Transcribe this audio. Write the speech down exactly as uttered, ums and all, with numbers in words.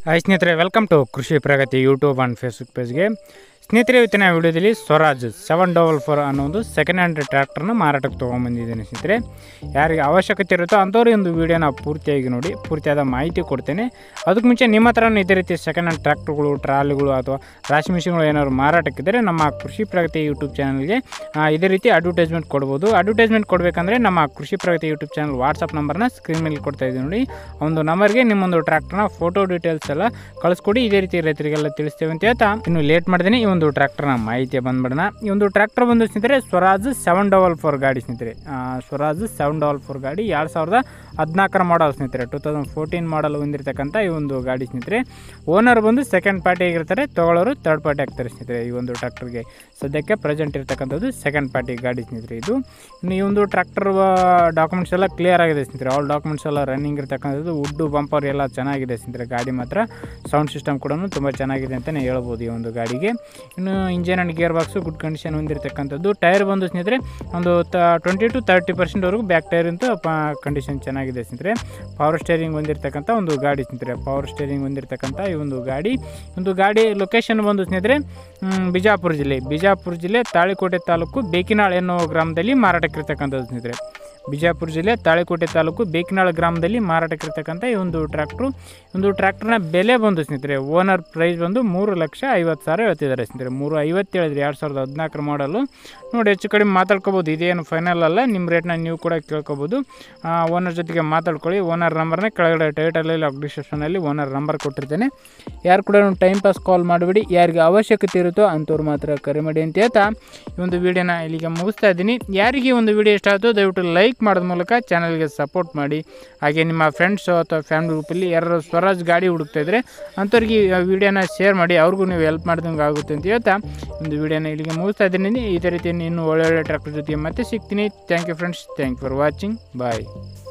Hi ಸ್ನೇಹಿತರೆ, welcome to Krishi Pragati YouTube and Facebook ಪೇಜ್ಗೆ. ಸ್ನೇಹಿತರೆ, ಇವತ್ತಿನ ವಿಡಿಯೋದಲ್ಲಿ ಸ್ವರಾಜ್ ಸೆವೆನ್ ಡಬಲ್ ಫೋರ್ ಅನ್ನೋ ಒಂದು ಸೆಕೆಂಡ್ ಹ್ಯಾಂಡ್ ಟ್ರ್ಯಾಕ್ಟರ್ನ ಮಾರಾಟಕ್ಕೆ ತೊಗೊಂಬಂದಿದ್ದೇನೆ. ಸ್ನೇಹಿತರೆ, ಯಾರಿಗೆ ಅವಶ್ಯಕತೆ ಇರುತ್ತೋ ಅಂಥವ್ರು ಒಂದು ವೀಡಿಯೋನ ಪೂರ್ತಿಯಾಗಿ ನೋಡಿ, ಪೂರ್ತಿಯಾದ ಮಾಹಿತಿ ಕೊಡ್ತೇನೆ. ಅದಕ್ಕೆ ಮುಂಚೆ ನಿಮ್ಮ ಹತ್ರ ಇದೇ ರೀತಿ ಸೆಕೆಂಡ್ ಹ್ಯಾಂಡ್ ಟ್ರ್ಯಾಕ್ಟರ್ಗಳು, ಟ್ರಾಲಿಗಳು ಅಥವಾ ರಾಶಿ ಮಿಷಿನ್ಗಳು ಏನಾದ್ರು ಮಾರಾಟಕ್ಕಿದ್ದರೆ ನಮ್ಮ ಕೃಷಿ ಪ್ರಗತಿ ಯೂಟ್ಯೂಬ್ ಚಾನಲ್ಗೆ ಇದೇ ರೀತಿ ಅಡ್ವರ್ಟೈಸ್ಮೆಂಟ್ ಕೊಡ್ಬೋದು. ಅಡ್ವರ್ಟೈಸ್ಮೆಂಟ್ ಕೊಡಬೇಕಂದ್ರೆ ನಮ್ಮ Krishi Pragati YouTube channel WhatsApp ನಂಬರ್ನ ಸ್ಕ್ರೀನ್ ಮೇಲೆ ಕೊಡ್ತಾ ಇದ್ದೀವಿ ನೋಡಿ. ಒಂದು ನಂಬರ್ಗೆ ನಿಮ್ಮೊಂದು ಟ್ರ್ಯಾಕ್ಟರ್ನ ಫೋಟೋ ಡೀಟೇಲ್ಸ್ ಎಲ್ಲ ಕಳಿಸ್ಕೊಡಿ. ಇದೇ ರೀತಿ ರೈತರಿಗೆಲ್ಲ ತಿಳಿಸ್ತೇವೆ ಅಂತ ಹೇಳ್ತಾ ಇನ್ನು ಲೇಟ್ ಮಾಡ್ತೀನಿ ಈ ಒಂದು ಟ್ರ್ಯಾಕ್ಟರ್ನ ಮಾಹಿತಿ ಬಂದ್ಬಿಡೋಣ. ಈ ಒಂದು ಟ್ರ್ಯಾಕ್ಟರ್ ಬಂದು ಸ್ನೇಹಿತರೆ ಸ್ವರಾಜ್ ಸೆವೆನ್ ಡಬಲ್ ಫೋರ್ ಗಾಡಿ. ಸ್ನೇಹಿತರೆ, ಸ್ವರಾಜ್ ಸೆವೆನ್ ಡಬಲ್ ಫೋರ್ ಗಾಡಿ ಎರಡು ಸಾವಿರದ ಹದಿನಾಲ್ಕರ ಮಾಡಲ್ ಸ್ನೇಹಿತರೆ, ಟೂ ತೌಸಂಡ್ ಫೋರ್ಟೀನ್ ಮಾಡಲ್ ಹೊಂದಿರತಕ್ಕಂಥ ಈ ಒಂದು ಗಾಡಿ ಸ್ನೇಹಿತರೆ. ಓನರ್ ಬಂದು ಸೆಕೆಂಡ್ ಪಾರ್ಟಿ ಆಗಿರ್ತಾರೆ, ತೊಗೊಳ್ಳೋರು ಥರ್ಡ್ ಪಾರ್ಟಿ ಆಗ್ತಾರೆ ಸ್ನೇಹಿತರೆ. ಈ ಒಂದು ಟ್ರ್ಯಾಕ್ಟರ್ಗೆ ಸದ್ಯಕ್ಕೆ ಪ್ರೆಸೆಂಟ್ ಇರತಕ್ಕಂಥದ್ದು ಸೆಕೆಂಡ್ ಪಾರ್ಟಿ ಗಾಡಿ ಸ್ನೇಹಿತರೆ. ಇದು ಇನ್ನು ಈ ಒಂದು ಟ್ರ್ಯಾಕ್ಟರ್ ಡಾಕ್ಯುಮೆಂಟ್ಸ್ ಎಲ್ಲ ಕ್ಲಿಯರ್ ಆಗಿದೆ ಸ್ನೇಹಿತರೆ. ಆಲ್ ಡಾಕ್ಯುಮೆಂಟ್ಸ್ ಎಲ್ಲ ರನ್ನಿಂಗ್ ಇರತಕ್ಕಂಥದ್ದು, ವುಡ್ಡು ಬಂಪರ್ ಎಲ್ಲ ಚೆನ್ನಾಗಿದೆ ಸ್ನೇಹಿತರೆ. ಗಾಡಿ ಮಾತ್ರ ಸೌಂಡ್ ಸಿಸ್ಟಮ್ ಕೂಡ ತುಂಬ ಚೆನ್ನಾಗಿದೆ ಅಂತಲೇ ಹೇಳ್ಬೋದು ಈ ಒಂದು ಗಾಡಿಗೆ. ಇನ್ನು engine and gear box good condition ಹೊಂದಿರತಕ್ಕಂಥದ್ದು. ಟೈರ್ ಬಂದು ಸ್ನೇಹಿತರೆ ಒಂದು ತ ಟ್ವೆಂಟಿ ಟು ತರ್ಟಿ ಪರ್ಸೆಂಟ್ವರೆಗೂ ಬ್ಯಾಕ್ ಟೈರ್ ಅಂತೂ ಕಂಡೀಷನ್ ಚೆನ್ನಾಗಿದೆ ಸ್ನೇಹಿತರೆ. ಪವರ್ ಸ್ಟೇರಿಂಗ್ ಹೊಂದಿರತಕ್ಕಂಥ ಒಂದು ಗಾಡಿ ಸ್ನೇಹಿತರೆ. ಪವರ್ ಸ್ಟೇರಿಂಗ್ ಹೊಂದಿರತಕ್ಕಂಥ ಈ ಒಂದು ಗಾಡಿ ಒಂದು ಗಾಡಿ ಲೊಕೇಶನ್ ಬಂದು ಸ್ನೇಹಿತರೆ ಬಿಜಾಪುರ ಜಿಲ್ಲೆ ಬಿಜಾಪುರ ಜಿಲ್ಲೆ ತಾಳಿಕೋಟೆ ತಾಲೂಕು ಬೇಕಿನಾಳ್ ಎನ್ನುವ ಗ್ರಾಮದಲ್ಲಿ ಮಾರಾಟಕ್ಕಿರ್ತಕ್ಕಂಥದ್ದು ಸ್ನೇಹಿತರೆ. ಬಿಜಾಪುರ ಜಿಲ್ಲೆ ತಾಳಿಕೋಟೆ ತಾಲೂಕು ಬೇಕಿನಾಳ್ ಗ್ರಾಮದಲ್ಲಿ ಮಾರಾಟಕ್ಕಿರ್ತಕ್ಕಂಥ ಈ ಒಂದು ಟ್ರ್ಯಾಕ್ಟ್ರು. ಒಂದು ಟ್ರ್ಯಾಕ್ಟರ್ನ ಬೆಲೆ ಬಂದು ಸ್ನೇಹಿತರೆ ಓನರ್ ಪ್ರೈಸ್ ಬಂದು ಮೂರು ಲಕ್ಷ ಐವತ್ತು ಸಾವಿರ ಹೇಳ್ತಿದ್ದಾರೆ ಸ್ನೇಹಿತರೆ. ಮೂರು ಐವತ್ತು ಹೇಳಿದ್ರೆ ಎರಡು ಸಾವಿರದ ಹದಿನಾಲ್ಕರ ಮಾಡಲು ನೋಡಿ. ಹೆಚ್ಚು ಕಡಿಮೆ ಮಾತಾಡ್ಕೋಬೋದು, ಇದೇನು ಫೈನಲ್ ಅಲ್ಲ. ನಿಮ್ಮ ರೇಟ್ನ ನೀವು ಕೂಡ ಕೇಳ್ಕೊಬೋದು. ಓನರ್ ಜೊತೆಗೆ ಮಾತಾಡ್ಕೊಳ್ಳಿ. ಓನರ್ ನಂಬರ್ನೇ ಕೆಳಗಡೆ ಟೈಟಲಲ್ಲಿ ಡಿಸ್ಕ್ರಿಪ್ಷನಲ್ಲಿ ಓನರ್ ನಂಬರ್ ಕೊಟ್ಟಿರ್ತೇನೆ. ಯಾರು ಕೂಡ ಟೈಮ್ ಪಾಸ್ ಕಾಲ್ ಮಾಡಿಬಿಡಿ. ಯಾರಿಗೆ ಅವಶ್ಯಕತೆ ಇರುತ್ತೋ ಅಂಥವ್ರು ಮಾತ್ರ ಕರೆ ಮಾಡಿ ಅಂತ ಹೇಳ್ತಾ ಈ ಒಂದು ವೀಡಿಯೋನ ಇಲ್ಲಿಗೆ ಮುಗಿಸ್ತಾ ಇದ್ದೀನಿ. ಯಾರಿಗೆ ಒಂದು ವೀಡಿಯೋ ಇಷ್ಟ ಆಯಿತು ದಯವಿಟ್ಟು ಲೈಕ್ ಮಾಡೋದ ಮೂಲಕ ಚಾನಲ್ಗೆ ಸಪೋರ್ಟ್ ಮಾಡಿ. ಹಾಗೆ ನಿಮ್ಮ ಫ್ರೆಂಡ್ಸು ಅಥವಾ ಫ್ಯಾಮಿಲಿ ಗ್ರೂಪಲ್ಲಿ ಯಾರು ಸ್ವರಾಜ್ ಗಾಡಿ ಹುಡುಕ್ತಾ ಇದ್ದರೆ ಅಂಥವ್ರಿಗೆ ವೀಡಿಯೋನ ಶೇರ್ ಮಾಡಿ, ಅವ್ರಿಗೂ ನೀವು ಹೆಲ್ಪ್ ಮಾಡಿದಂಗೆ ಆಗುತ್ತೆ ಅಂತ ಹೇಳ್ತಾ ಒಂದು ವೀಡಿಯೋನ ಇಲ್ಲಿಗೆ ಮುಗಿಸ್ತಾ ಇದ್ದೀನಿ. ಇದೇ ರೀತಿ ಇನ್ನೂ ಒಳ್ಳೊಳ್ಳೆ ಟ್ರ್ಯಾಕ್ಟರ್ ಜೊತೆಗೆ ಮತ್ತೆ ಸಿಗ್ತೀನಿ. Thank you friends, thank you for watching. Bye.